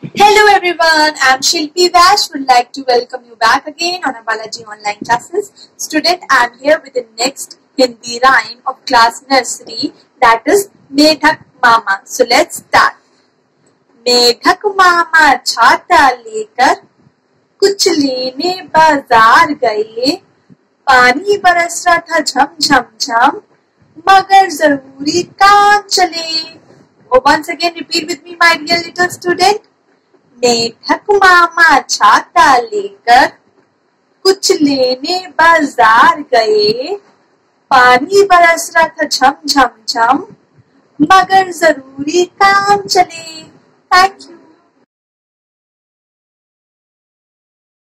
Hello everyone, I'm Shilpi Vash. Would like to welcome you back again on our Balaji online classes. Student, I'm here with the next Hindi rhyme of class nursery, that is Medhak Mama. So let's start. मेढक मामा छाता लेकर कुछ लेने बाजार गए, पानी बरस रहा था झम झम झम, मगर जरूरी काम चले. Once again repeat with me, my dear little student. मेढक मामा छाता लेकर कुछ लेने बाजार गए, पानी बरस रहा था झम झम झम, मगर जरूरी काम चले. Thank you.